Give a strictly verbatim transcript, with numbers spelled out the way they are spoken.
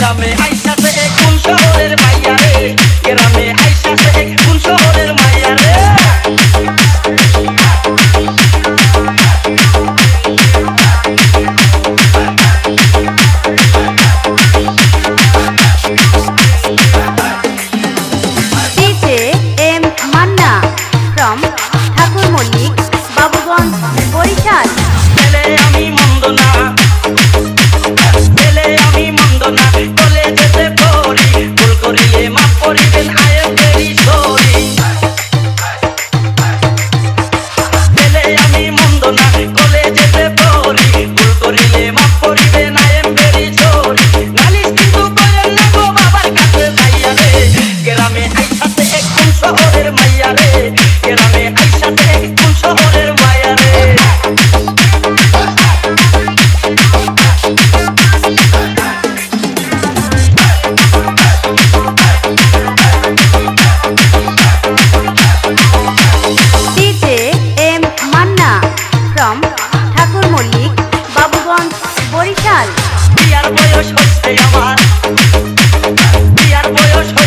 গ্রামে আইসাছে কোন শহরের মাইয়া রে গ্রামে আইসাছে কোন শহরের মাইয়া রে DJ M Manna from Thakur Mallik Babuganj Barishal ছেলে আমি মন্দ না ছেলে আমি মন্দ না কলেজেতে পড়ি ভুল করিলে মাফ করিবেন আই এম ভেরি সরি ছেলে আমি মন্দ না কলেজেতে পড়ি ভুল করিলে মাফ করিবেন আই এম ভেরি সরি নালিশ কিন্তু করেন না গো বাবার কাছে যাইয়া রে গ্রামে আইসাতে কোন শহরের মাইয়া রে গ্রামে আইসাতে কোন শহরের মাইয়া রে DJ M Manna from Thakur Mallik Babuganj Barishal বিয়ার বয়স হচ্ছে আমার বিয়ার বয়স